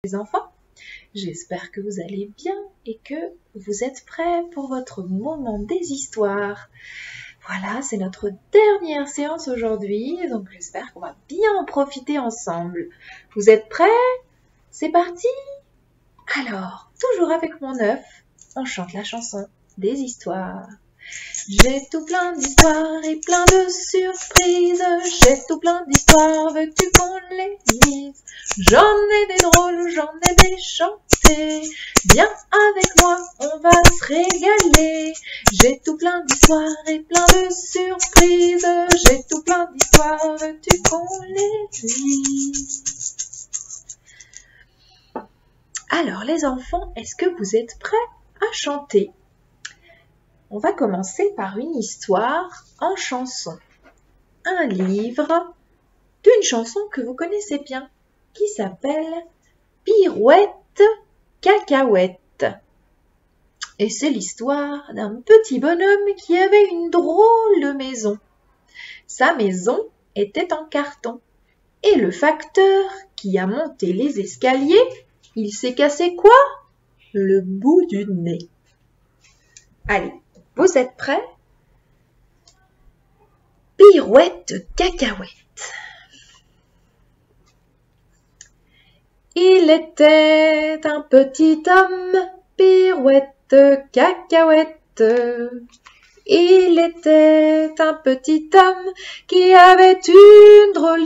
Les enfants, j'espère que vous allez bien et que vous êtes prêts pour votre moment des histoires. Voilà, c'est notre dernière séance aujourd'hui, donc j'espère qu'on va bien en profiter ensemble. Vous êtes prêts? C'est parti? Alors, toujours avec mon œuf, on chante la chanson des histoires. J'ai tout plein d'histoires et plein de surprises. J'ai tout plein d'histoires, veux-tu qu'on les lise? J'en ai des drôles, j'en ai des chantés. Viens avec moi, on va se régaler. J'ai tout plein d'histoires et plein de surprises. J'ai tout plein d'histoires, veux-tu qu'on les lise? Alors les enfants, est-ce que vous êtes prêts à chanter? On va commencer par une histoire en chanson. Un livre d'une chanson que vous connaissez bien, qui s'appelle Pirouette Cacahuète. Et c'est l'histoire d'un petit bonhomme qui avait une drôle de maison. Sa maison était en carton. Et le facteur qui a monté les escaliers, il s'est cassé quoi? Le bout du nez. Allez, vous êtes prêts? Pirouette Cacahuète. Il était un petit homme, Pirouette Cacahuète. Il était un petit homme qui avait une drôle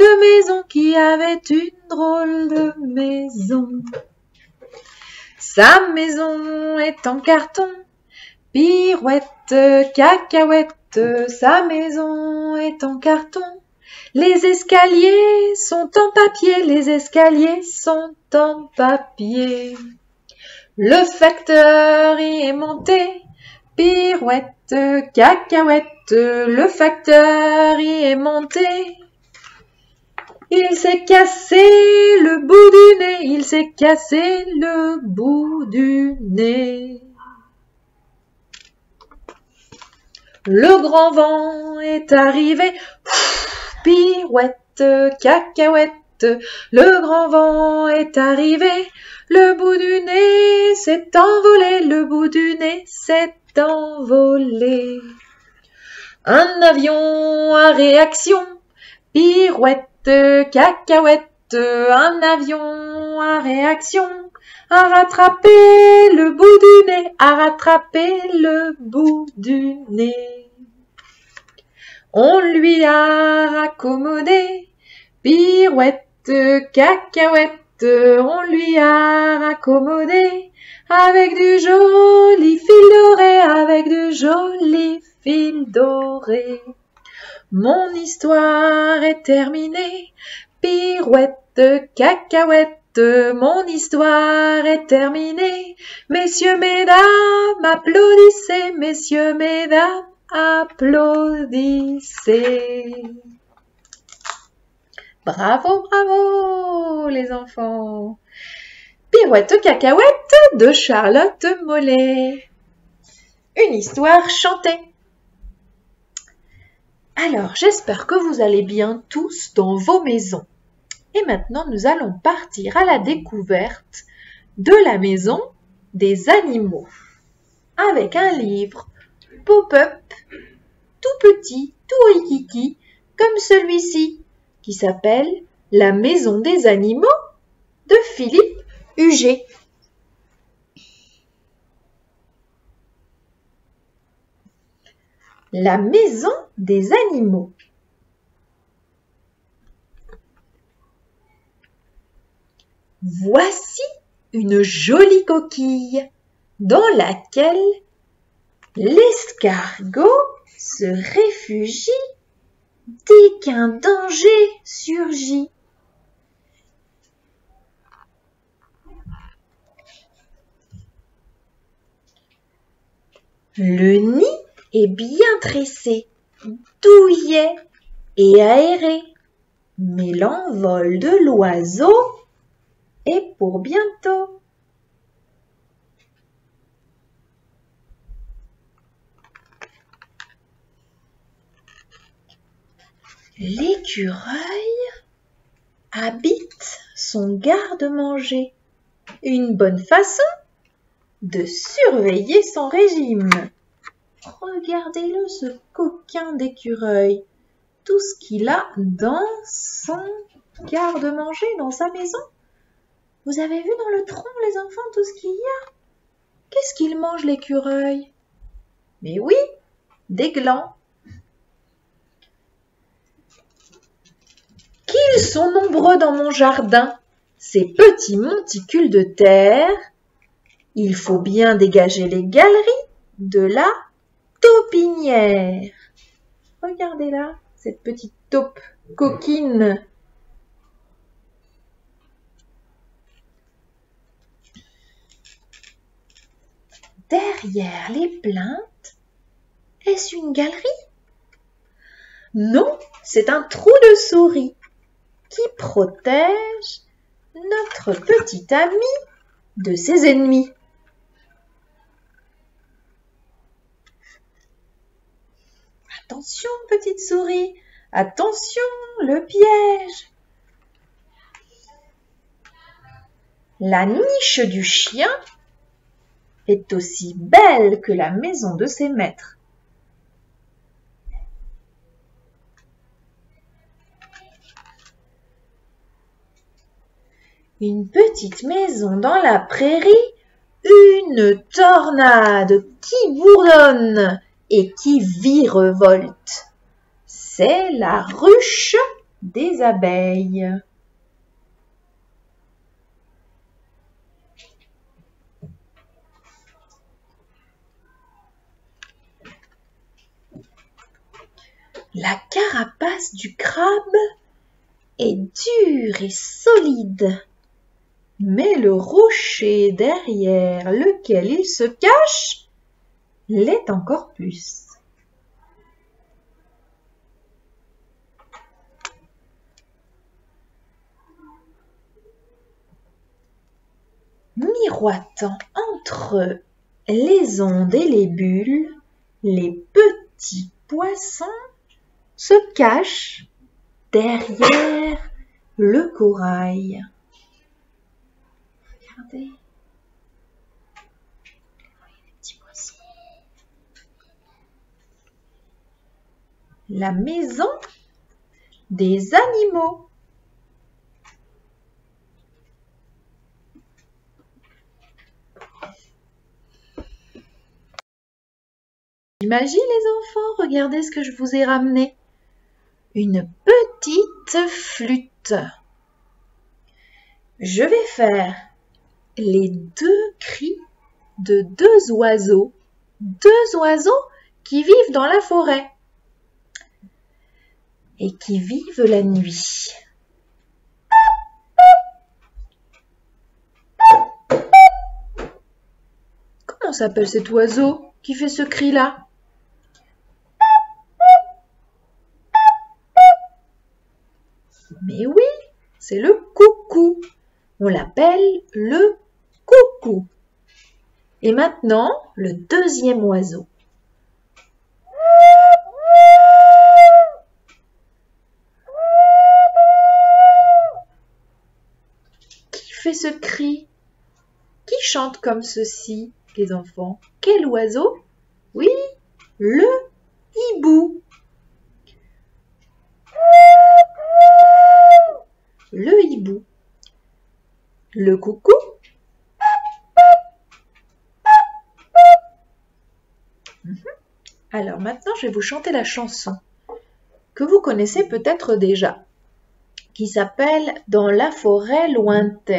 de maison, Sa maison est en carton, Pirouette Cacahuète, sa maison est en carton. Les escaliers sont en papier, les escaliers sont en papier. Le facteur y est monté, Pirouette Cacahuète, le facteur y est monté. Il s'est cassé le bout du nez, il s'est cassé le bout du nez. Le grand vent est arrivé, Pirouette Cacahuète, le grand vent est arrivé, le bout du nez s'est envolé, le bout du nez s'est envolé. Un avion à réaction, Pirouette Cacahuète, un avion à réaction, a rattrapé le bout du nez, a rattrapé le bout du nez. On lui a raccommodé, Pirouette Cacahuète, on lui a raccommodé, avec du joli fil doré, avec du joli fil doré. Mon histoire est terminée, Pirouette Cacahuète, mon histoire est terminée. Messieurs, mesdames, applaudissez, messieurs, mesdames, applaudissez. Bravo, bravo, les enfants. Pirouette Cacahuète de Charlotte Mollet. Une histoire chantée. Alors, j'espère que vous allez bien tous dans vos maisons. Et maintenant, nous allons partir à la découverte de la maison des animaux. Avec un livre pop-up, tout petit, tout rikiki, comme celui-ci, qui s'appelle La maison des animaux de Philippe Huget. La maison des animaux. Voici une jolie coquille dans laquelle l'escargot se réfugie dès qu'un danger surgit. Le nid est bien tressé, douillet et aéré, mais l'envol de l'oiseau est pour bientôt. L'écureuil habite son garde-manger une bonne façon de surveiller son régime. Regardez-le, ce coquin d'écureuil. Tout ce qu'il a dans son garde-manger, dans sa maison. Vous avez vu dans le tronc, les enfants, tout ce qu'il y a? Qu'est-ce qu'il mange, l'écureuil? Mais oui, des glands. Qu'ils sont nombreux dans mon jardin, ces petits monticules de terre. Il faut bien dégager les galeries de la taupinière. Regardez là, cette petite taupe coquine. Derrière les plaintes, est-ce une galerie? Non, c'est un trou de souris qui protège notre petit ami de ses ennemis. Attention, petite souris, attention, le piège. La niche du chien est aussi belle que la maison de ses maîtres. Une petite maison dans la prairie, une tornade qui bourdonne et qui virevolte. C'est la ruche des abeilles. La carapace du crabe est dure et solide, mais le rocher derrière lequel il se cache l'est encore plus. Miroitant entre les ondes et les bulles, les petits poissons se cachent derrière le corail. Regardez. Les petits poissons. La maison des animaux. Imagine les enfants, regardez ce que je vous ai ramené. Une petite flûte. Je vais faire les deux cris de deux oiseaux qui vivent dans la forêt et qui vivent la nuit. Comment s'appelle cet oiseau qui fait ce cri-là? Mais oui, c'est le coucou. On l'appelle le coucou. Et maintenant, le deuxième oiseau. Qui fait ce cri? Qui chante comme ceci, les enfants? Quel oiseau? Oui, le hibou. Le hibou. Le coucou. Alors maintenant, je vais vous chanter la chanson que vous connaissez peut-être déjà, qui s'appelle « Dans la forêt lointaine ».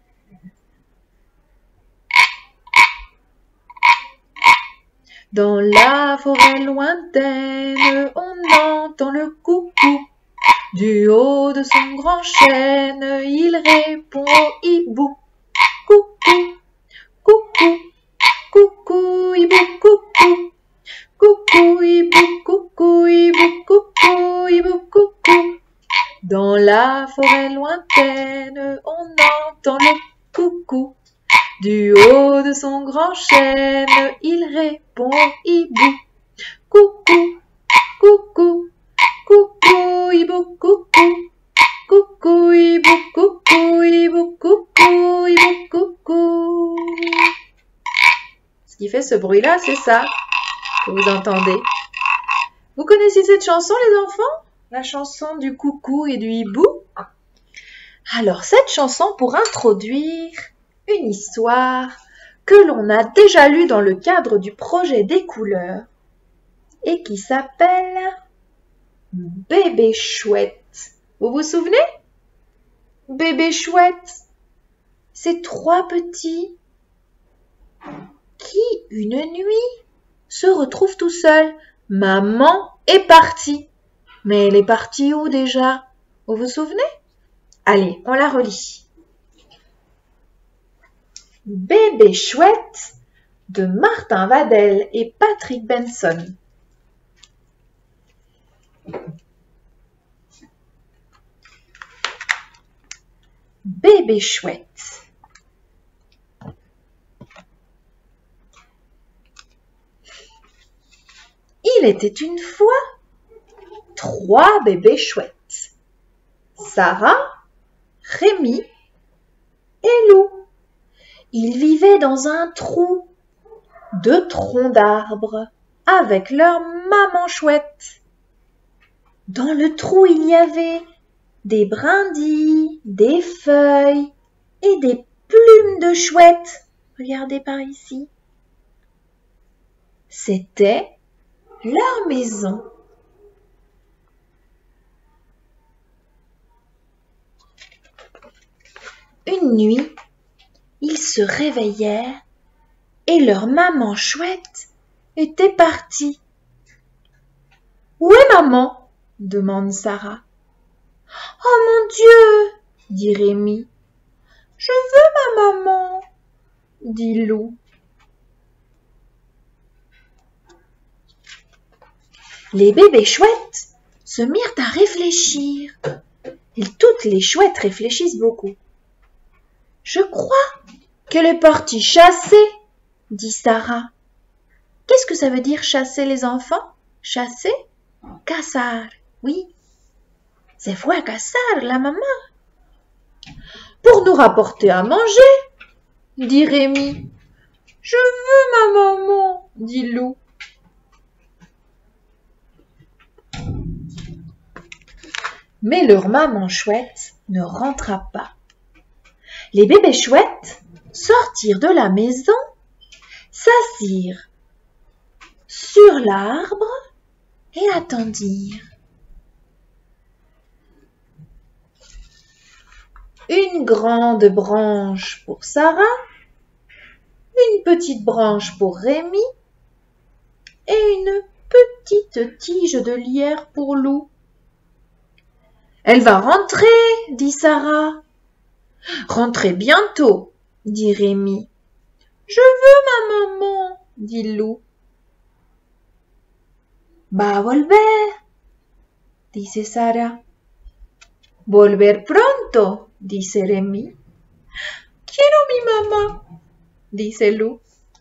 Dans la forêt lointaine, on entend le coucou. Du haut de son grand chêne, il répond au hibou. Coucou, coucou, coucou, hibou, coucou. Coucou, hibou, coucou, hibou, coucou, hibou, coucou. Dans la forêt lointaine, on entend le coucou. Du haut de son grand chêne, il répond au hibou. Coucou, coucou, coucou, hibou, coucou. coucou, hibou, coucou, hibou, coucou, hibou, coucou. Ce qui fait ce bruit-là, c'est ça que vous entendez. Vous connaissez cette chanson, les enfants? La chanson du coucou et du hibou? Alors, cette chanson pour introduire une histoire que l'on a déjà lue dans le cadre du projet des couleurs et qui s'appelle Bébé chouette. Vous vous souvenez? Bébé chouette, c'est 3 petits qui, une nuit, se retrouvent tout seuls. Maman est partie. Mais elle est partie où déjà? Vous vous souvenez? Allez, on la relit. Bébé chouette de Martin Vadel et Patrick Benson. Bébé chouette. Il était une fois 3 bébés chouettes. Sarah, Rémi et Lou. Ils vivaient dans un trou de troncs d'arbres avec leur maman chouette. Dans le trou, il y avait des brindilles, des feuilles et des plumes de chouette. Regardez par ici. C'était leur maison. Une nuit, ils se réveillèrent et leur maman chouette était partie. « Où est maman ?» demande Sarah. « Oh mon Dieu !» dit Rémi. « Je veux ma maman !» dit Lou. Les bébés chouettes se mirent à réfléchir. Et toutes les chouettes réfléchissent beaucoup. « Je crois qu'elle est partie chasser !» dit Sarah. « Qu'est-ce que ça veut dire chasser les enfants? Chasser? Cazar, oui. Se fue a cazar la maman. Pour nous rapporter à manger, dit Rémi. Je veux ma maman, dit Lou. Mais leur maman chouette ne rentra pas. Les bébés chouettes sortirent de la maison, s'assirent sur l'arbre et attendirent. Une grande branche pour Sarah, une petite branche pour Rémi et une petite tige de lierre pour Lou. « Elle va rentrer, dit Sarah. « Rentrez bientôt, dit Rémi. « Je veux ma maman, dit Lou. « Va a volver, dice Sarah. « Volver pronto, dice Rémi. « Quiero mi mamá, dice Lou.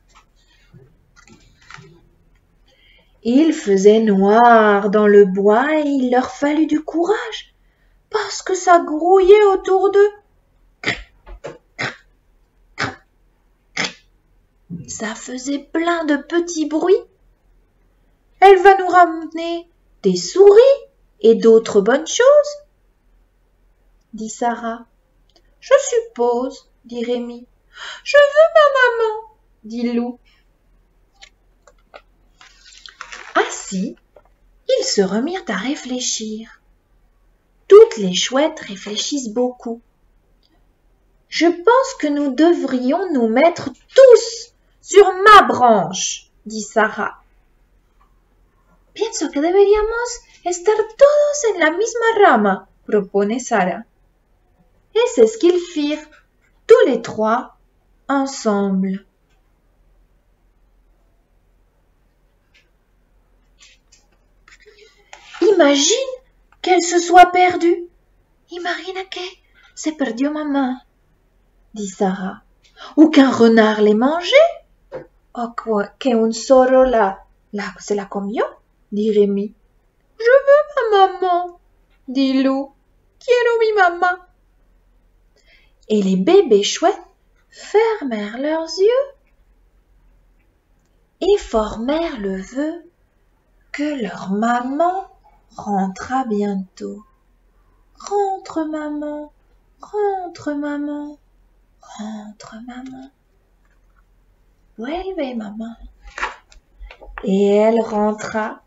Il faisait noir dans le bois et il leur fallut du courage parce que ça grouillait autour d'eux. Ça faisait plein de petits bruits. Elle va nous ramener des souris et d'autres bonnes choses, dit Sarah. Je suppose, dit Rémi. Je veux ma maman, dit Lou. Ainsi, ils se remirent à réfléchir. Toutes les chouettes réfléchissent beaucoup. Je pense que nous devrions nous mettre tous sur ma branche, dit Sarah. Pienso que deberíamos estar todos en la misma rama, propone Sarah. Et c'est ce qu'ils firent, tous les 3, ensemble. Imagine qu'elle se soit perdue. Imagina que se perdió mamá, dit Sarah. Ou qu'un renard l'ait mangée. O que un zorro se la comió, dit Rémi. Je veux ma maman, dit Lou. quiero mi mamá. Et les bébés chouettes fermèrent leurs yeux et formèrent le vœu que leur maman rentrera bientôt. Rentre maman, rentre maman, rentre maman. Vuelve maman. Et elle rentra.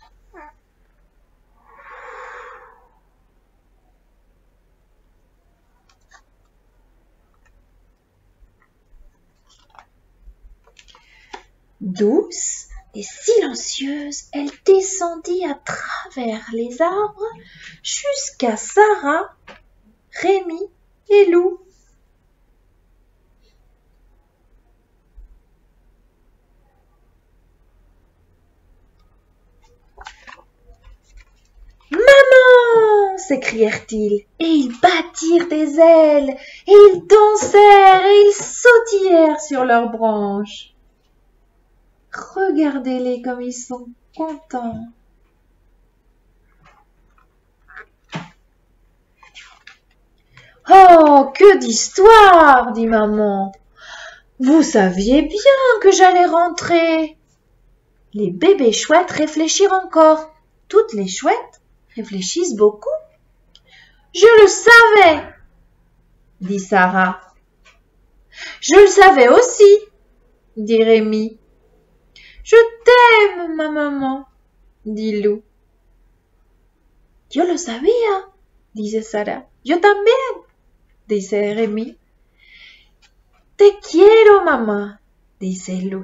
Douce et silencieuse, elle descendit à travers les arbres jusqu'à Sarah, Rémi et Lou. Maman! S'écrièrent-ils, et ils battirent des ailes, et ils dansèrent, et ils sautillèrent sur leurs branches. Regardez-les comme ils sont contents. Oh, que d'histoires, dit maman. Vous saviez bien que j'allais rentrer. Les bébés chouettes réfléchirent encore. Toutes les chouettes réfléchissent beaucoup. Je le savais, dit Sarah. Je le savais aussi, dit Rémi. Je t'aime, ma maman, dit Lou. Yo lo sabía, dice Sara. Yo también, dice Rémi. Te quiero, mamá, dice Lou.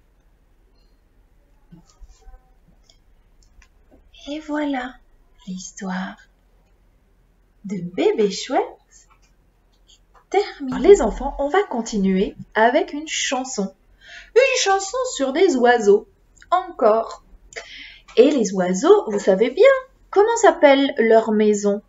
Et voilà l'histoire de bébé chouette terminée. Alors, les enfants, on va continuer avec une chanson. Une chanson sur des oiseaux. Encore. Et les oiseaux, vous savez bien, comment s'appelle leur maison?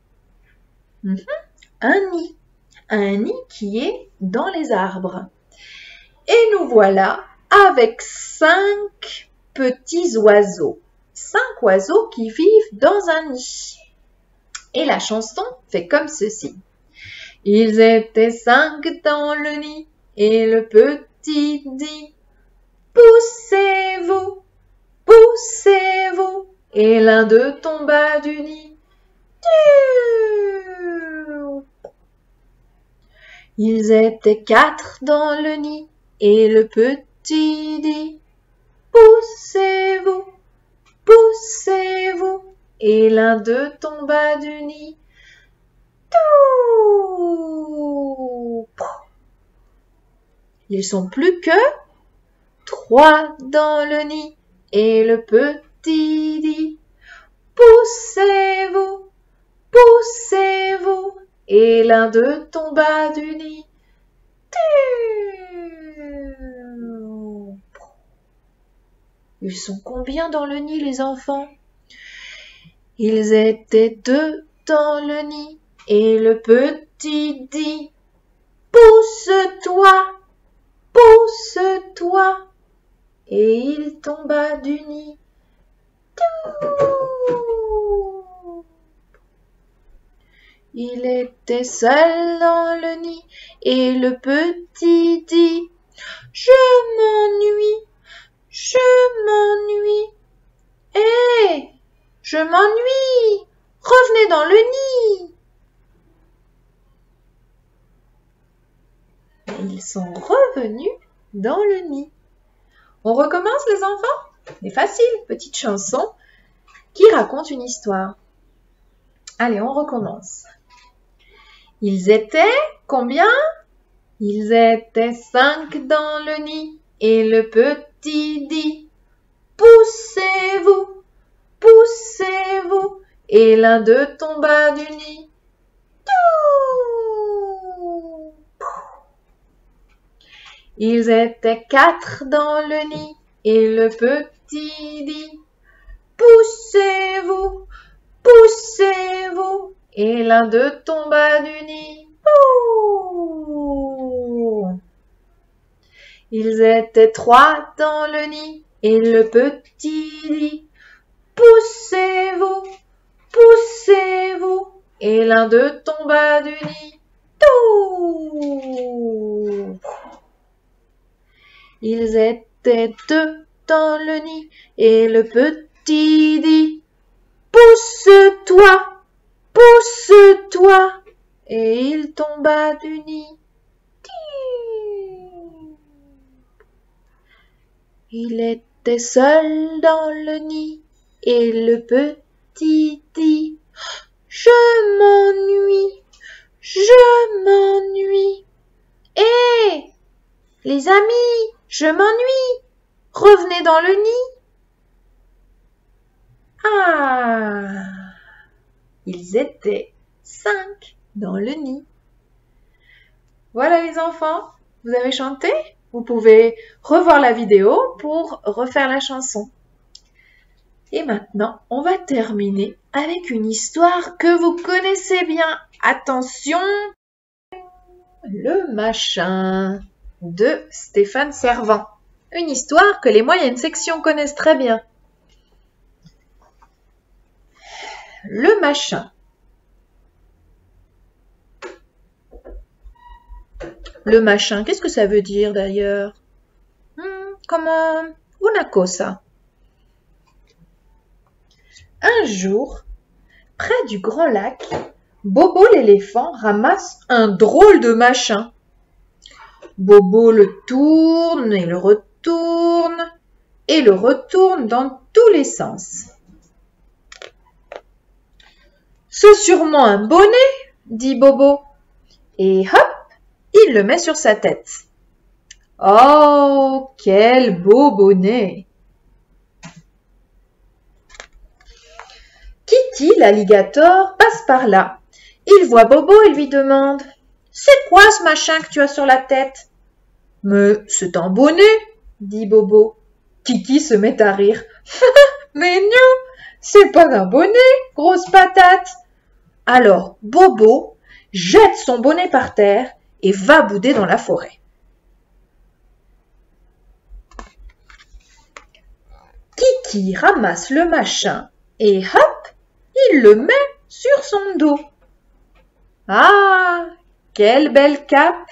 Un nid. Un nid qui est dans les arbres. Et nous voilà avec 5 petits oiseaux. 5 oiseaux qui vivent dans un nid. Et la chanson fait comme ceci. Ils étaient 5 dans le nid et le petit dit poussez-vous, poussez-vous. Et l'un d'eux tomba du nid. Ils étaient 4 dans le nid et le petit dit poussez-vous, poussez-vous. Et l'un d'eux tomba du nid. Ils sont plus que 3 dans le nid et le petit dit poussez-vous, poussez-vous. Et l'un d'eux tomba du nid. Ils sont combien dans le nid, les enfants? Ils étaient 2 dans le nid et le petit dit pousse-toi, pousse-toi. Et il tomba du nid. Il était seul dans le nid et le petit dit je m'ennuie, je m'ennuie. Hé, je m'ennuie, revenez dans le nid. Et ils sont revenus dans le nid. On recommence les enfants? C'est facile, petite chanson qui raconte une histoire. Allez, on recommence. Ils étaient combien? Ils étaient 5 dans le nid et le petit dit poussez-vous, poussez-vous. Et l'un d'eux tomba du nid. Ils étaient 4 dans le nid et le petit dit poussez-vous, poussez-vous. Et l'un d'eux tomba du nid. Ils étaient 3 dans le nid et le petit dit poussez-vous, poussez-vous. et l'un d'eux tomba du nid. Tout! Ils étaient deux dans le nid, et le petit dit « Pousse-toi, pousse-toi !» Et il tomba du nid. Il était seul dans le nid, et le petit dit « Je m'ennuie, je m'ennuie. Hé, les amis, je m'ennuie. Revenez dans le nid. » Ah, ils étaient 5 dans le nid. Voilà les enfants, vous avez chanté? Vous pouvez revoir la vidéo pour refaire la chanson. Et maintenant, on va terminer avec une histoire que vous connaissez bien. Attention, le machin de Stéphane Servant. Une histoire que les moyennes sections connaissent très bien. Le machin. Le machin, qu'est-ce que ça veut dire d'ailleurs? Comment? Una cosa. Un jour, près du grand lac, Bobo l'éléphant ramasse un drôle de machin. Bobo le tourne et le retourne dans tous les sens. C'est sûrement un bonnet, dit Bobo, et hop, il le met sur sa tête. Oh, quel beau bonnet! Kitty, l'alligator, passe par là. Il voit Bobo et lui demande « C'est quoi ce machin que tu as sur la tête ?»« Mais c'est un bonnet, » dit Bobo. Kiki se met à rire. « Mais non, c'est pas un bonnet, grosse patate !» Alors Bobo jette son bonnet par terre et va bouder dans la forêt. Kiki ramasse le machin et hop, il le met sur son dos. Ah, quelle belle cape!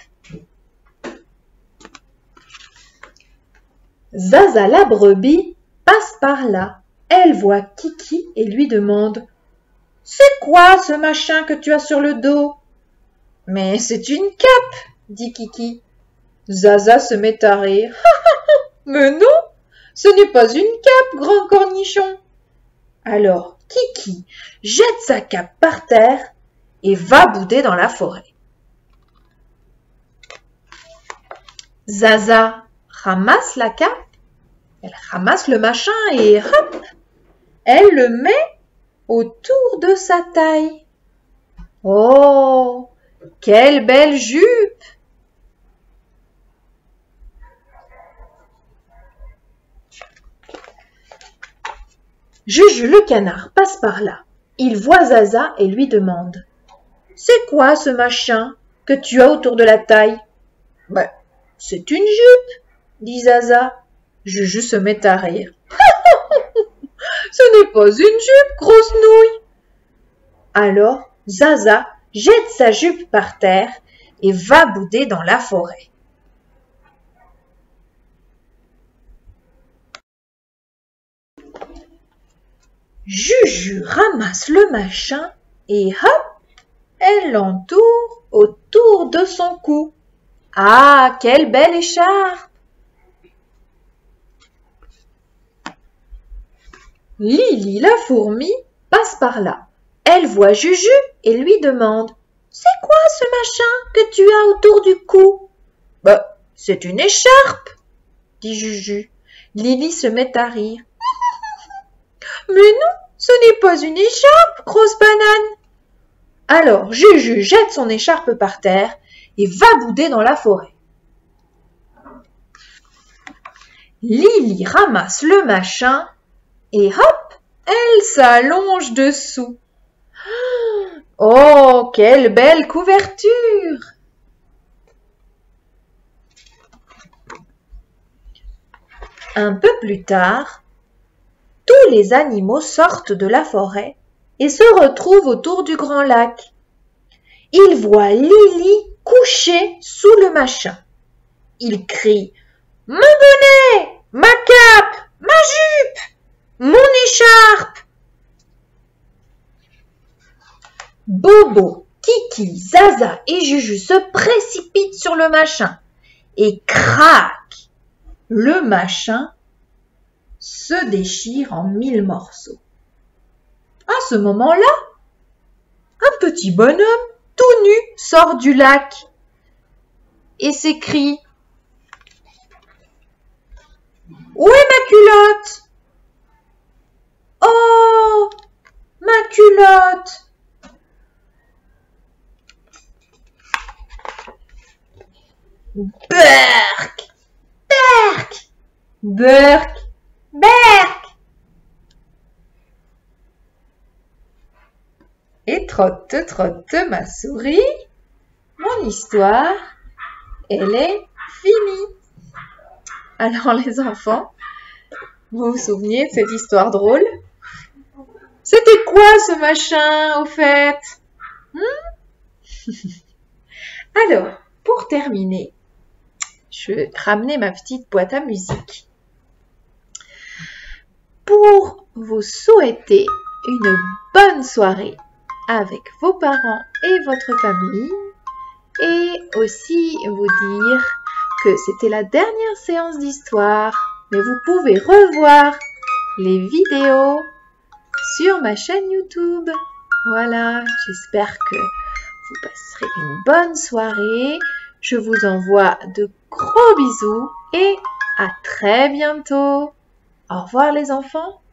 Zaza la brebis passe par là. Elle voit Kiki et lui demande « C'est quoi ce machin que tu as sur le dos ?»« Mais c'est une cape, » dit Kiki. Zaza se met à rire. « Mais non, ce n'est pas une cape, grand cornichon. » Alors Kiki jette sa cape par terre et va bouder dans la forêt. Zaza ramasse la cape, elle ramasse le machin et hop, elle le met autour de sa taille. Oh, quelle belle jupe! Juju le canard passe par là. Il voit Zaza et lui demande « C'est quoi ce machin que tu as autour de la taille ?»« Ben, c'est une jupe, » dit Zaza. Juju se met à rire. « Ce n'est pas une jupe, grosse nouille !» Alors Zaza jette sa jupe par terre et va bouder dans la forêt. Juju ramasse le machin et hop, elle l'entoure autour de son cou. Ah, quelle belle écharpe! Lily la fourmi passe par là. Elle voit Juju et lui demande « C'est quoi ce machin que tu as autour du cou ?»« Bah, c'est une écharpe, » dit Juju. Lily se met à rire. « Mais non, ce n'est pas une écharpe, grosse banane !» Alors Juju jette son écharpe par terre et va bouder dans la forêt. Lily ramasse le machin et hop, elle s'allonge dessous. Oh, quelle belle couverture! Un peu plus tard, tous les animaux sortent de la forêt et se retrouvent autour du grand lac. Ils voient Lily couchée sous le machin. Ils crient « Mon bonnet, ma cape, ma jupe, mon écharpe !» Bobo, Kiki, Zaza et Juju se précipitent sur le machin et crac, le machin se déchire en 1000 morceaux. À ce moment-là, un petit bonhomme tout nu sort du lac et s'écrie « Où est ma culotte? Oh, ma culotte !» Berk, berk, berk, berk. Et trotte, trotte ma souris, mon histoire, elle est finie. Alors les enfants, vous vous souvenez de cette histoire drôle? C'était quoi ce machin au fait? Alors, pour terminer, je vais ramener ma petite boîte à musique pour vous souhaiter une bonne soirée avec vos parents et votre famille et aussi vous dire que c'était la dernière séance d'histoire, mais vous pouvez revoir les vidéos sur ma chaîne YouTube. Voilà, j'espère que vous passerez une bonne soirée. Je vous envoie de gros bisous et à très bientôt. Au revoir les enfants.